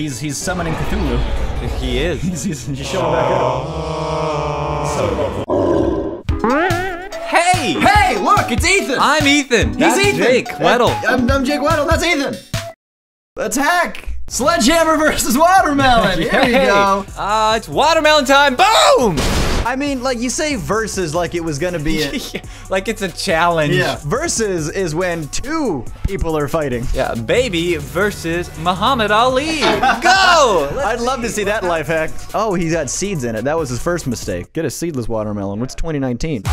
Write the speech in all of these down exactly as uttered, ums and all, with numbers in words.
He's he's summoning Cthulhu. He is. He's, he's, he's showing back up. Hey! Hey, look, it's Ethan! I'm Ethan. He's That's Ethan! Jake Weddle. I'm, I'm Jake Weddle, that's Ethan! Attack! Sledgehammer versus watermelon! Here we go! Ah, uh, it's watermelon time! Boom! I mean, like, you say versus like it was gonna be a... Like it's a challenge. Yeah. Versus is when two people are fighting. Yeah, baby versus Muhammad Ali. Go! I'd love to see that life hack. Oh, he's got seeds in it. That was his first mistake. Get a seedless watermelon. What's twenty nineteen?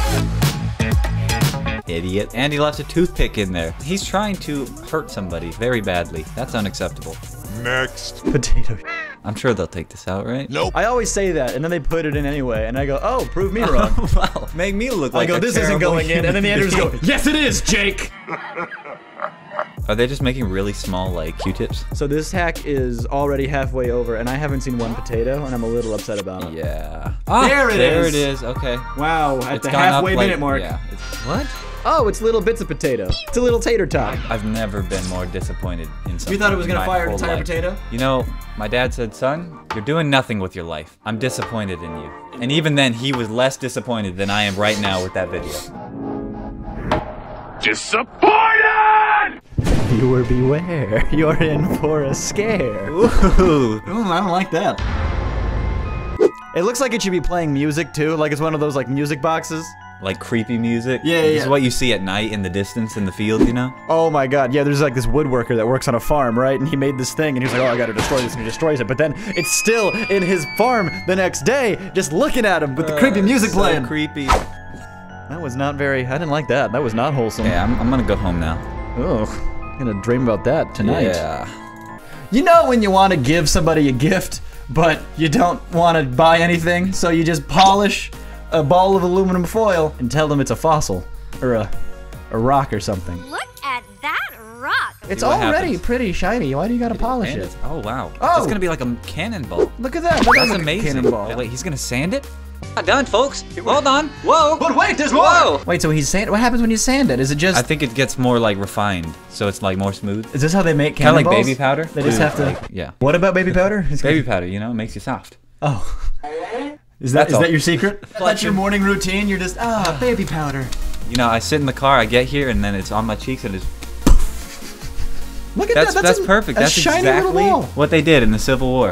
Idiot. And he left a toothpick in there. He's trying to hurt somebody very badly. That's unacceptable. Next. Potato. I'm sure they'll take this out, right? Nope. I always say that, and then they put it in anyway, and I go, oh, prove me wrong. Wow, make me look like I go, a this isn't terrible going in, and then the editors go, yes it is, Jake! Are they just making really small, like, Q-tips? So this hack is already halfway over, and I haven't seen one potato, and I'm a little upset about it. Yeah. Oh, there it there is! There it is, okay. Wow, at It's the gone up, halfway like, minute mark. Yeah. It's, what? Oh, it's little bits of potato. It's a little tater tot. I've never been more disappointed in something. You thought it was gonna my fire an whole entire life. potato? You know, my dad said, son, you're doing nothing with your life. I'm disappointed in you. And even then, he was less disappointed than I am right now with that video. Disappointed! Viewer beware, you're in for a scare. Ooh. Ooh, I don't like that. It looks like it should be playing music too, like it's one of those like music boxes. Like creepy music. Yeah, yeah, This yeah. is what you see at night in the distance in the field, you know? Oh my god, yeah, there's like this woodworker that works on a farm, right? And he made this thing, and he was like, oh, I gotta destroy this, and he destroys it. But then it's still in his farm the next day, just looking at him with the creepy music so playing. creepy. That was not very, I didn't like that. That was not wholesome. Yeah, I'm, I'm gonna go home now. Ugh, I'm gonna dream about that tonight. Yeah. You know when you want to give somebody a gift, but you don't want to buy anything, so you just polish a ball of aluminum foil and tell them it's a fossil or a, a rock or something. Look at that rock. It's See what already happens. pretty shiny. Why do you gotta polish And it? it's- Oh, wow. Oh. It's gonna be like a cannonball. Look at that. That That's looks like a amazing. cannonball. Oh, wait, he's gonna sand it? Not done, folks. Hold on. Whoa. But wait, there's more. Whoa. Wait, so he's sand. What happens when you sand it? Is it just? I think it gets more like refined, so it's like more smooth. Is this how they make Kind of cannonballs? like baby powder. They just Dude, have to. like, yeah. What about baby powder? It's Baby powder, you know, it makes you soft. Oh. Is that That's is all. that your secret? That's your morning routine. You're just ah baby powder. You know, I sit in the car, I get here, and then it's on my cheeks, and it's Look at that's that. that's, a- perfect. a That's shiny little exactly ball. what they did in the Civil War.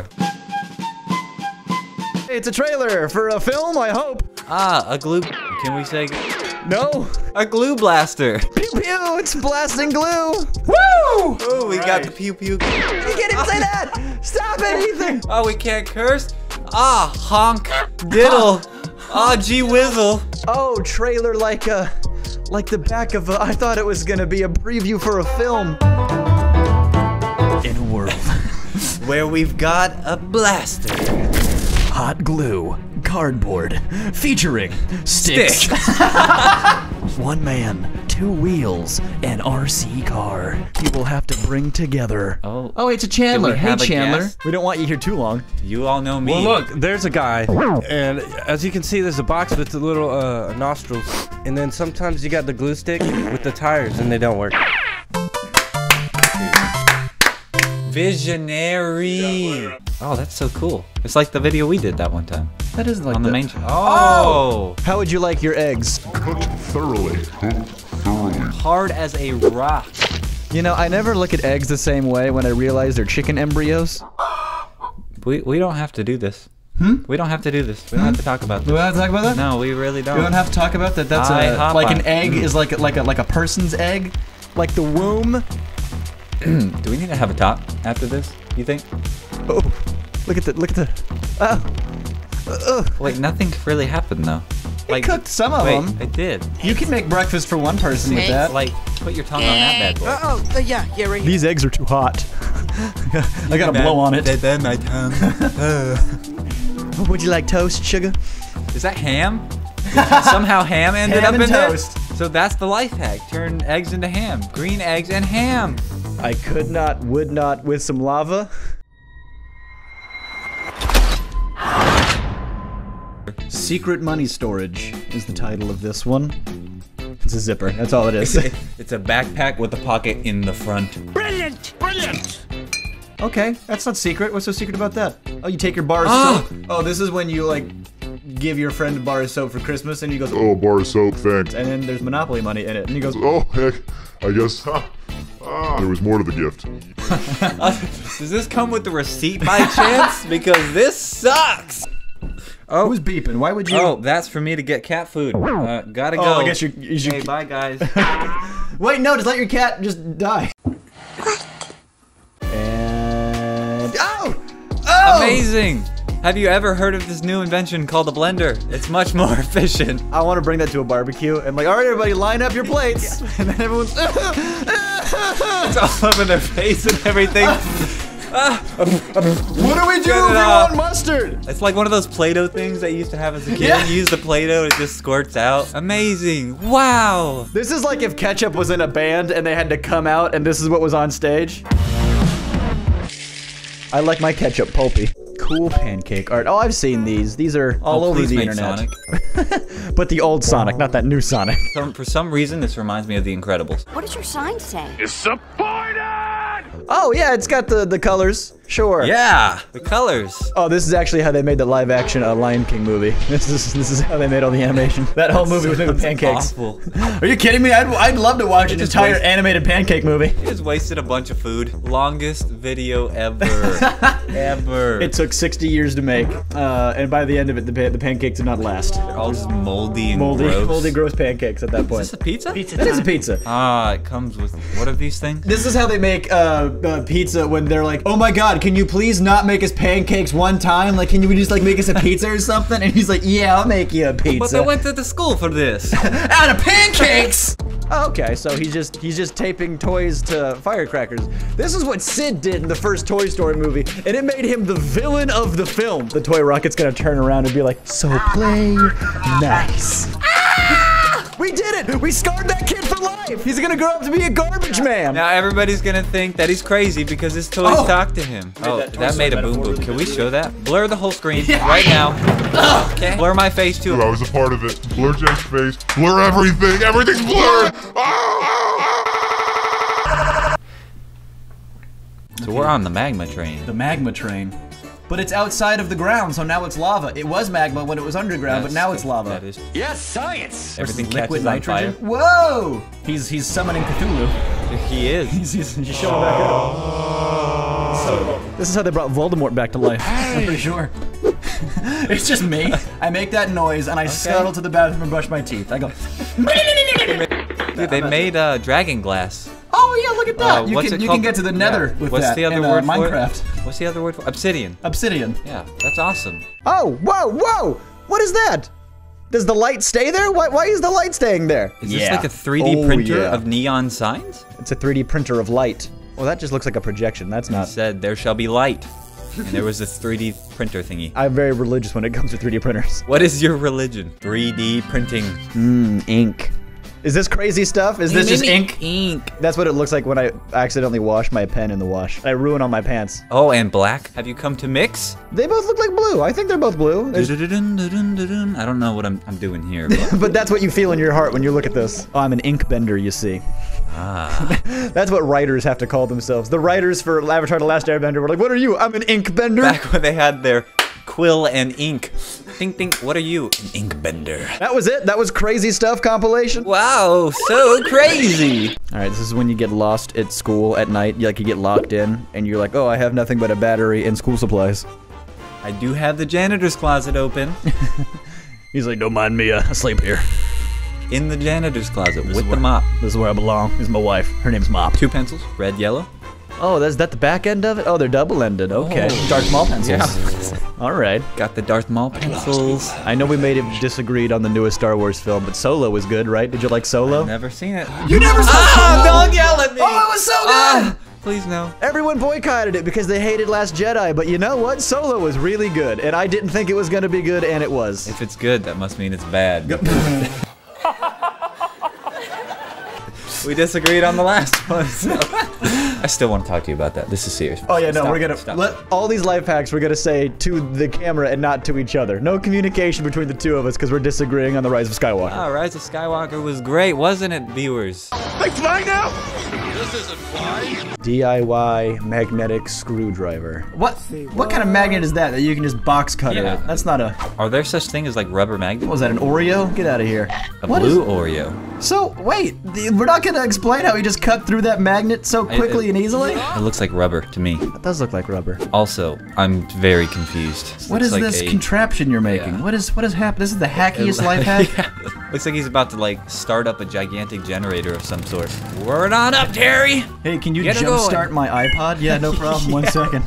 It's a trailer for a film, I hope. Ah, a glue. Can we say No. a glue blaster? Pew pew, it's blasting glue. Woo! Oh, we got the pew pew. You can't even say that. Stop it, Ethan. Oh, we can't curse. Ah, honk, diddle. Ah, gee whizzle. Oh, trailer like a, like the back of a. I thought it was gonna be a preview for a film. In a world Where we've got a blaster. hot glue, cardboard, featuring sticks. Stick. One man, two wheels, an R C car. You will have to bring together. Oh. Oh, it's a Chandler. Do we Hey, have a Chandler. guest? We don't want you here too long. You all know me. Well, look, there's a guy, and as you can see, there's a box with the little uh, nostrils, and then sometimes you got the glue stick with the tires, and they don't work. Visionary. Oh, that's so cool. It's like the video we did that one time That is like on the main channel. Oh. How would you like your eggs? Cooked thoroughly. Cooked thoroughly. Hard as a rock. You know, I never look at eggs the same way when I realize they're chicken embryos. We we don't have to do this. Hmm? We don't have to do this. We don't have to talk about Do we this. have to talk about that? No, we really don't. We don't have to talk about that. That's I a, hop like on. an egg is like a, like a like a person's egg, like the womb. Do we need to have a top after this? You think? Oh, look at the look at the. Oh, uh, Wait, nothing really happened though. it cooked some of wait, them. it did. You can make breakfast for one person with that. Like, put your tongue on that bad boy. Oh, uh, yeah, yeah, right here. These eggs are too hot. I gotta blow on it. Then my tongue. Would you like toast, sugar? Is that ham? Somehow ham ended Ham up and in toast. there? So that's the life hack. Turn eggs into ham. Green eggs and ham. I could not, would not, with some lava. Secret Money Storage is the title of this one. It's a zipper, that's all it is. It's a backpack with a pocket in the front. Brilliant! Brilliant! Okay, that's not secret. What's so secret about that? Oh, you take your bar of Ah! soap. Oh, this is when you like give your friend a bar of soap for Christmas, and he goes, Oh, bar of soap, thanks. and then there's Monopoly money in it, and he goes, Oh, heck, I guess huh, ah, there was more to the gift. Does this come with the receipt by chance? Because this sucks. Oh, who's beeping? Why would you? oh, that's for me to get cat food. Uh, gotta go. Oh, I guess you you should. Hey, bye guys. Wait, no, just let your cat just die. And oh, oh! Amazing. Have you ever heard of this new invention called a blender? It's much more efficient. I want to bring that to a barbecue and like, all right, everybody, line up your plates, and then everyone's. It's all over their face and everything. What do we do Get if it we out. want mustard? It's like one of those Play-Doh things that you used to have as a kid. Yeah. You use the Play-Doh, it just squirts out. Amazing. Wow. This is like if Ketchup was in a band and they had to come out, and this is what was on stage. I like my ketchup pulpy. Cool pancake art. Oh, I've seen these. These are all Oh, over please the make internet. Sonic. But the old Sonic, not that new Sonic. Some, for some reason, this reminds me of The Incredibles. What does your sign say? Disappointed! Oh yeah, it's got the the colors. Sure. Yeah, the colors. Oh, this is actually how they made the live action uh, Lion King movie. This is this is how they made all the animation. That whole movie was made with pancakes. Awful. Are you kidding me? I'd, I'd love to watch an just entire waste- animated pancake movie. You just wasted a bunch of food. Longest video ever. Ever. It took sixty years to make, uh, and by the end of it, the pa the pancakes did not last. They're all just moldy and Moldy, gross. moldy, gross pancakes at that Is point. this a pizza? That is a pizza. Ah, it comes with, what are these things? This is how they make uh, uh, pizza when they're like, oh my god, can you please not make us pancakes one time? Like, can you just like make us a pizza or something? And he's like, yeah, I'll make you a pizza. But I went to the school for this. Out of pancakes! Oh, okay, so he's just he's just taping toys to firecrackers. This is what Sid did in the first Toy Story movie, and it made him the villain of the film. The toy rocket's gonna turn around and be like, so play nice. We did it! We scarred that kid for life! He's gonna grow up to be a garbage man! Now everybody's gonna think that he's crazy because his toys Oh. talk to him. Oh, that Toy that Story made a boom metaphor boom. Can we really show that? Blur the whole screen right now. Okay. Blur my face too. Dude, I was a part of it. Blur Jake's face. Blur everything. Everything's blurred. So we're on the magma train. The magma train. But it's outside of the ground, so now it's lava. It was magma when it was underground, but now it's lava. That is. Yes, science! Everything Liquid catches on nitrogen. fire. Whoa! He's he's summoning Cthulhu. He is. He's, he's, he's showing back up. So, this is how they brought Voldemort back to life. I'm pretty sure. It's just me. I make that noise and I scuttle to the bathroom and brush my teeth. I go. Dude, they made uh, dragon glass. Oh yeah, look at that. Uh, you what's can it you called? can get to the Nether Yeah. with What's that the other in, uh, word for Minecraft. it? What's the other word for Obsidian. Obsidian. Yeah, that's awesome. Oh, whoa, whoa! What is that? Does the light stay there? Why, why is the light staying there? Is this like a three D Oh, printer yeah. of neon signs? It's a three D printer of light. Well, that just looks like a projection. That's It not. said there shall be light. And there was this three D printer thingy. I'm very religious when it comes to three D printers. What is your religion? three D printing. Mmm, ink. Is this crazy stuff? Is this just ink? Ink. That's what it looks like when I accidentally wash my pen in the wash. I ruin all my pants. Oh, and black. Have you come to mix? They both look like blue. I think they're both blue. There's- I don't know what I'm, I'm doing here. But but that's what you feel in your heart when you look at this. Oh, I'm an ink bender, you see. ah. That's what writers have to call themselves. The writers for Avatar: The Last Airbender were like, what are you? I'm an ink bender. Back when they had their quill and ink. Think, think, what are you? An ink bender. That was it? That was crazy stuff compilation? Wow, so crazy. All right, this is when you get lost at school at night. You, like, you get locked in, and you're like, oh, I have nothing but a battery and school supplies. I do have the janitor's closet open. He's like, don't mind me, uh, I sleep here. In the janitor's closet with the mop. This is where I belong. This is my wife. Her name's Mop. Two pencils, red, yellow. Oh, that's that the back end of it? Oh, they're double-ended. Okay. Oh. Dark small pencils. Yeah. All right. Got the Darth Maul pencils. I know we may have disagreed on the newest Star Wars film, but Solo was good, right? Did you like Solo? Never seen it. You never saw Ah, Solo? don't yell at me. Oh, it was so good! Ah, please no. Everyone boycotted it because they hated Last Jedi, but you know what? Solo was really good, and I didn't think it was gonna be good, and it was. If it's good, that must mean it's bad. We disagreed on the last one, so I still want to talk to you about that. This is serious. Oh yeah, no, Stop, we're gonna stop. let all these life hacks we're gonna say to the camera and not to each other. No communication between the two of us because we're disagreeing on the Rise of Skywalker. Ah, Rise of Skywalker was great, wasn't it, viewers? They fly now? D I Y magnetic screwdriver. What? What kind of magnet is that that you can just box cut Yeah. it? That's not a. Are there such things as like rubber magnets? What was that? An Oreo? Get out of here. A What blue is- Oreo. So wait, the, we're not gonna explain how he just cut through that magnet so quickly it- and easily. It looks like rubber to me. That does look like rubber. Also, I'm very confused. What Looks is like this a- contraption you're making? Yeah. What is what is happening? This is the hackiest life hack. Yeah. Looks like he's about to like start up a gigantic generator of some sort. Word on up, Terry! Hey, can you Get it jumpstart my iPod? Yeah, no problem. One second.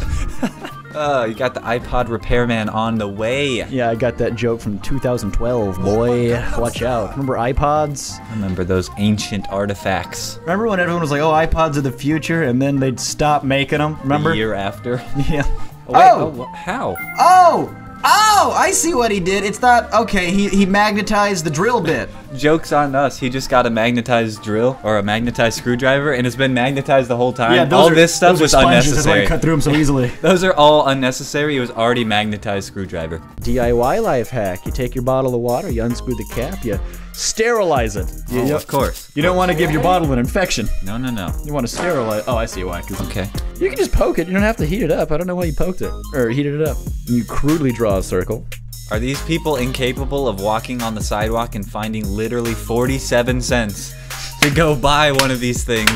Uh, you got the iPod repairman on the way. Yeah, I got that joke from two thousand twelve, boy. Watch out. Remember iPods? Remember those ancient artifacts. Remember when everyone was like, oh, iPods are the future, and then they'd stop making them? Remember? The year after. Yeah. Oh, wait, Oh! oh, wh- how? Oh! Oh! I see what he did. It's not, okay, he, he magnetized the drill bit. Joke's on us. He just got a magnetized drill or a magnetized screwdriver, and it's been magnetized the whole time. those all are- this stuff those are was sponges, That's why I unnecessary. cut through them so easily. Those are all unnecessary. It was already magnetized screwdriver. D I Y life hack. You take your bottle of water, you unscrew the cap, you sterilize it. You, Oh, you- of course. You don't want to give your bottle an infection. No, no, no. You want to sterilize. Oh, I see why. 'Cause Okay. you can just poke it. You don't have to heat it up. I don't know why you poked it or heated it up. And you crudely draw a circle. Are these people incapable of walking on the sidewalk and finding literally forty-seven cents to go buy one of these things?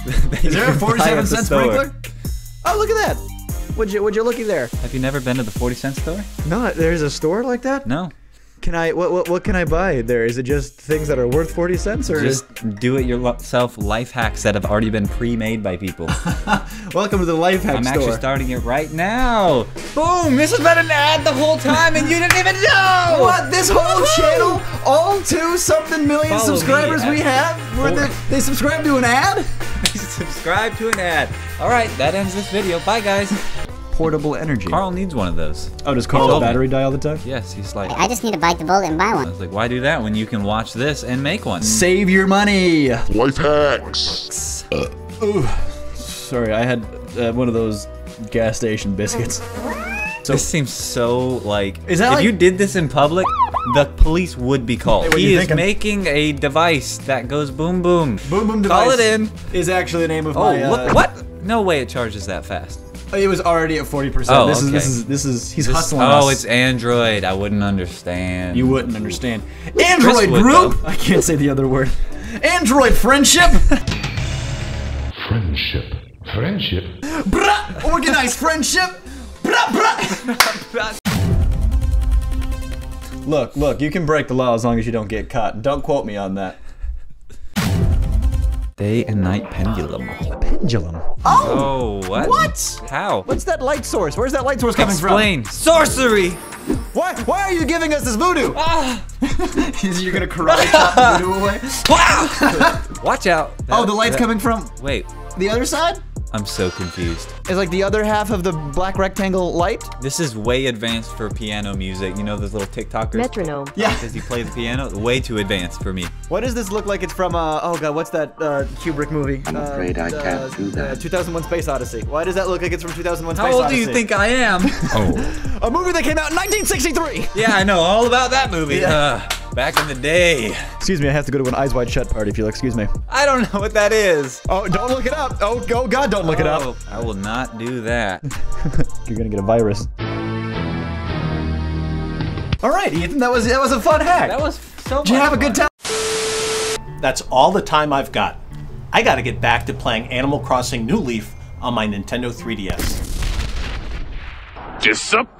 Is there a forty-seven cent sprinkler? Oh, look at that. Would you would you looky there? Have you never been to the forty cent store? No, there's a store like that. No. Can I? What what what can I buy there? Is it just things that are worth forty cents or Just do it yourself life hacks that have already been pre-made by people. Welcome to the life hack I'm store. actually starting it right now. Boom! This has been an ad the whole time and you didn't even know! What? This whole channel, all two something million Follow me subscribers at- we have, where they, they subscribe to an ad? Subscribe to an ad. Alright, that ends this video. Bye, guys. Portable energy. Carl needs one of those. Oh, does Carl's told me. battery die all the time? Yes, he's like, I just need to bite the bullet and buy I one. was like, why do that when you can watch this and make one? Save your money. Life hacks. Ooh, sorry, I had uh, one of those gas station biscuits. So This seems so like. Is that if like- you did this in public, the police would be called. Hey, what he you is thinking? making a device that goes boom boom. Boom Boom Call Device it in. is actually the name of Oh, my. Uh, look! What? No way it charges that fast. It was already at forty percent. Oh, this is this okay. is this is he's This- hustling us. oh, it's Android. I wouldn't understand. You wouldn't understand. Android would, group. though. I can't say the other word. Android friendship. Friendship. Friendship. Bruh, organized friendship. Bruh, bruh. Look, look, you can break the law as long as you don't get caught. Don't quote me on that. Day and night pendulum. Pendulum. Oh, Oh, what? what? How? What's that light source? Where's that light source coming Explain. Sorcery. from? Why? Why are you giving us this voodoo? Ah. You're gonna karate chop the voodoo away? Wow. Watch out. Oh, the light's That- coming from Wait, the other side? I'm so confused. Is like the other half of the black rectangle light? This is way advanced for piano music. You know those little TikTokers? Metronome. Yeah. Does he play the piano? Way too advanced for me. What does this look like? It's from, uh, oh god, what's that uh, Kubrick movie? I'm afraid I can't do that. Uh, two thousand one Space Odyssey. Why does that look like it's from two thousand one Space How old Odyssey? do you think I am? Oh. A movie that came out in nineteen sixty-three! Yeah, I know all about that movie. Yeah. Uh, back in the day. Excuse me, I have to go to an Eyes Wide Shut party if you'll excuse me. I don't know what that is. Oh, don't look it up! Oh, oh god, don't look it up! Oh, I will not do that. You're gonna get a virus. Alright, Ethan, that was that was a fun hack! That was so Did you much have a good fun. time? That's all the time I've got. I gotta get back to playing Animal Crossing New Leaf on my Nintendo three D S. Disappointed.